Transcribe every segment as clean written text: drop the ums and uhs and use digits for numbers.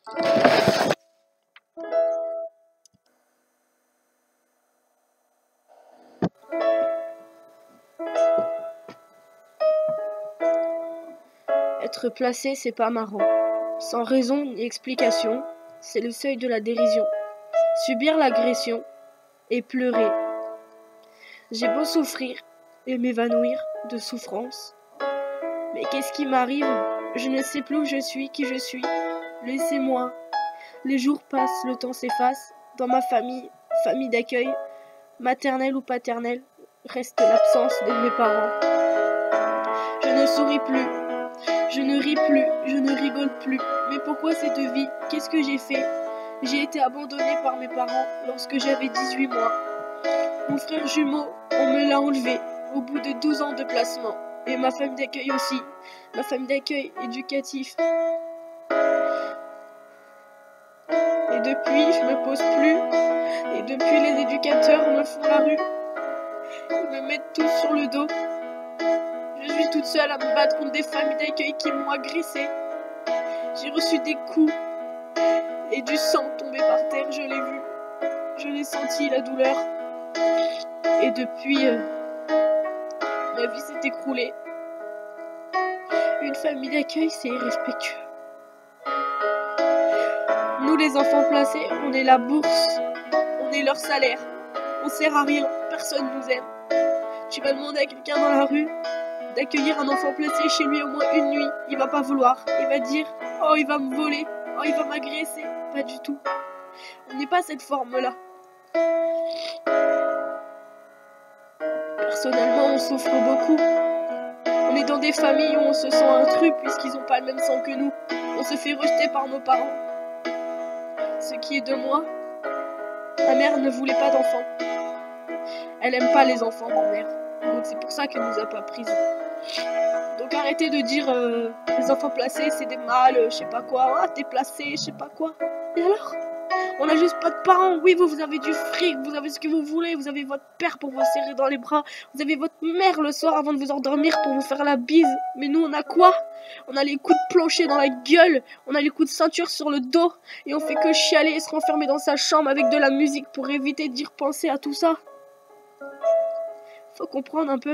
Être placé, c'est pas marrant. Sans raison ni explication, c'est le seuil de la dérision. Subir l'agression et pleurer. J'ai beau souffrir et m'évanouir de souffrance. Mais qu'est-ce qui m'arrive? Je ne sais plus où je suis, qui je suis. Laissez-moi. Les jours passent, le temps s'efface. Dans ma famille, famille d'accueil, maternelle ou paternelle, reste l'absence de mes parents. Je ne souris plus, je ne ris plus, je ne rigole plus. Mais pourquoi cette vie? Qu'est-ce que j'ai fait? J'ai été abandonnée par mes parents lorsque j'avais 18 mois. Mon frère jumeau, on me l'a enlevé au bout de 12 ans de placement. Et ma famille d'accueil aussi, ma famille d'accueil éducatif. Et depuis, je me pose plus. Et depuis, les éducateurs me font la rue. Ils me mettent tous sur le dos. Je suis toute seule à me battre contre des familles d'accueil qui m'ont agressée. J'ai reçu des coups et du sang tombé par terre, je l'ai vu. Je l'ai senti, la douleur. Et depuis, ma vie s'est écroulée. Une famille d'accueil, c'est irrespectueux. Nous, les enfants placés, on est la bourse. On est leur salaire. On sert à rien. Personne nous aime. Tu vas demander à quelqu'un dans la rue d'accueillir un enfant placé chez lui au moins une nuit. Il va pas vouloir. Il va dire « Oh, il va me voler. Oh, il va m'agresser. » Pas du tout. On n'est pas cette forme-là. Personnellement, on souffre beaucoup. On est dans des familles où on se sent intrus puisqu'ils n'ont pas le même sang que nous. On se fait rejeter par nos parents. Ce qui est de moi, ma mère ne voulait pas d'enfants. Elle aime pas les enfants, ma mère. Donc c'est pour ça qu'elle nous a pas prises. Donc arrêtez de dire les enfants placés c'est des mâles, je sais pas quoi. Ah, t'es placé, je sais pas quoi. Et alors? On a juste pas de parents. Oui, vous avez du fric, vous avez ce que vous voulez, vous avez votre père pour vous serrer dans les bras, vous avez votre mère le soir avant de vous endormir pour vous faire la bise. Mais nous, on a quoi? On a les coups de plancher dans la gueule, on a les coups de ceinture sur le dos, et on fait que chialer et se renfermer dans sa chambre avec de la musique pour éviter d'y repenser à tout ça. Faut comprendre un peu.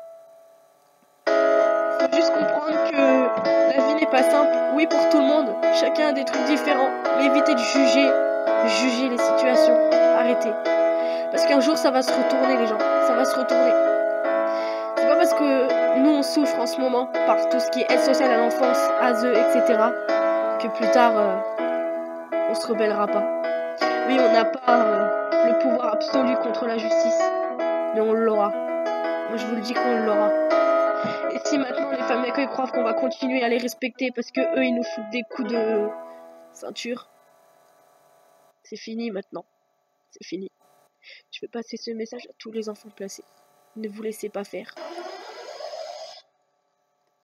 Faut juste comprendre que la vie n'est pas simple. Oui, pour tout le monde, chacun a des trucs différents, mais évitez de juger les situations. Arrêtez. Parce qu'un jour, ça va se retourner, les gens. Ça va se retourner. C'est pas parce que nous, on souffre en ce moment par tout ce qui est aide sociale à l'enfance, ASE, etc., que plus tard, on se rebellera pas. Oui, on n'a pas le pouvoir absolu contre la justice, mais on l'aura. Moi, je vous le dis qu'on l'aura. Et si maintenant les familles d'accueil croient qu'on va continuer à les respecter parce que eux, ils nous foutent des coups de ceinture, c'est fini maintenant. C'est fini. Je veux passer ce message à tous les enfants placés. Ne vous laissez pas faire.